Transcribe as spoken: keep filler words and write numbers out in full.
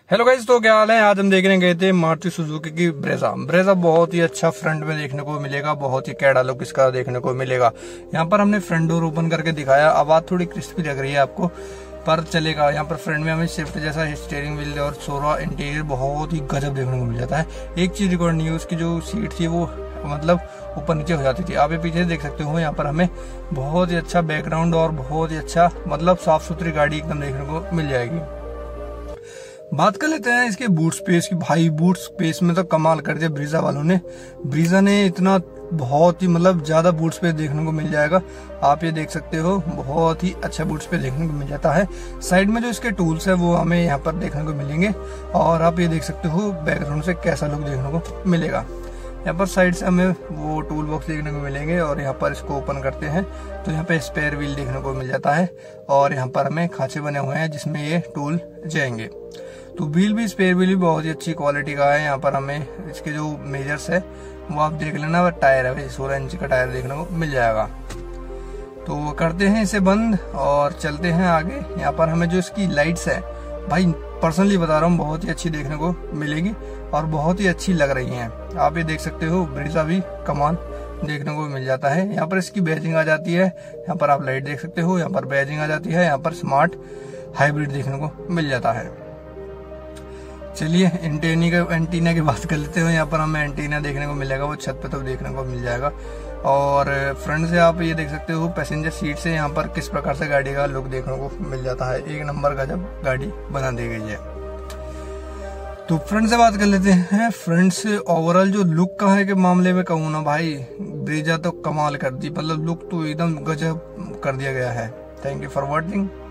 Hello guys, तो क्या हाल है। आज हम देखने गए थे मारुति सुजुकी की ब्रेजा। ब्रेजा बहुत ही अच्छा फ्रंट में देखने को मिलेगा, बहुत ही कैडा लुक इसका देखने को मिलेगा। यहाँ पर हमने फ्रंट डोर ओपन करके दिखाया। आवाज थोड़ी क्रिस्पी लग रही है आपको, पर चलेगा। यहाँ पर फ्रंट में हमें शिफ्ट जैसा स्टीयरिंग व्हील और सोरा इंटीरियर बहुत ही गजब देखने को मिल जाता है। एक चीज रिकॉर्ड नहीं है, उसकी जो सीट थी वो मतलब ऊपर नीचे हो जाती थी। आप ये पीछे देख सकते हो, यहाँ पर हमें बहुत ही अच्छा बैकग्राउंड और बहुत ही अच्छा मतलब साफ सुथरी गाड़ी एकदम देखने को मिल जाएगी। बात कर लेते हैं इसके बूट स्पेस की। भाई बूट स्पेस में तो कमाल कर दिया ब्रीजा वालों ने। ब्रीजा ने इतना बहुत ही मतलब ज्यादा बूट स्पेस देखने को मिल जाएगा। आप ये देख सकते हो, बहुत ही अच्छा बूट स्पेस देखने को मिल जाता है। साइड में जो इसके टूल्स है वो हमें यहाँ पर देखने को मिलेंगे। और आप ये देख सकते हो बैकग्राउंड से कैसा लुक देखने को मिलेगा। यहाँ पर साइड से हमें वो टूल बॉक्स देखने को मिलेंगे और यहाँ पर इसको ओपन करते हैं तो यहाँ पे स्पेयर व्हील देखने को मिल जाता है। और यहाँ पर हमें खांचे बने हुए हैं जिसमें ये टूल जाएंगे। तो व्हील भी स्पेयर व्हील भी बहुत ही अच्छी क्वालिटी का है। यहाँ पर हमें इसके जो मेजर्स है वो आप देख लेना। टायर है सोलह इंच का टायर देखने को मिल जाएगा। तो करते हैं इसे बंद और चलते हैं आगे। यहाँ पर हमें जो इसकी लाइट्स है, भाई पर्सनली बता रहा हूँ, बहुत ही अच्छी देखने को मिलेगी और बहुत ही अच्छी लग रही हैं। आप ये देख सकते हो ब्रीजा भी कमाल देखने को मिल जाता है। यहाँ पर इसकी बैजिंग आ जाती है। यहाँ पर आप लाइट देख सकते हो, यहाँ पर बैजिंग आ जाती है। यहाँ पर स्मार्ट हाइब्रिड देखने को मिल जाता है। चलिए एंटीना के एंटीना की बात कर लेते हो। यहाँ पर हमें एंटीना देखने को मिलेगा, वो छत पे तो देखने को मिल जाएगा। और फ्रंट से आप ये देख सकते हो पैसेंजर सीट से यहाँ पर किस प्रकार से गाड़ी का लुक देखने को मिल जाता है। एक नंबर का जब गाड़ी बना दी गई है। तो फ्रंट से बात कर लेते हैं। फ्रंट से ओवरऑल जो लुक का है के मामले में कहूँ ना भाई, ब्रीजा तो कमाल कर दी। मतलब लुक तो एकदम गजब कर दिया गया है। Thank you for watching.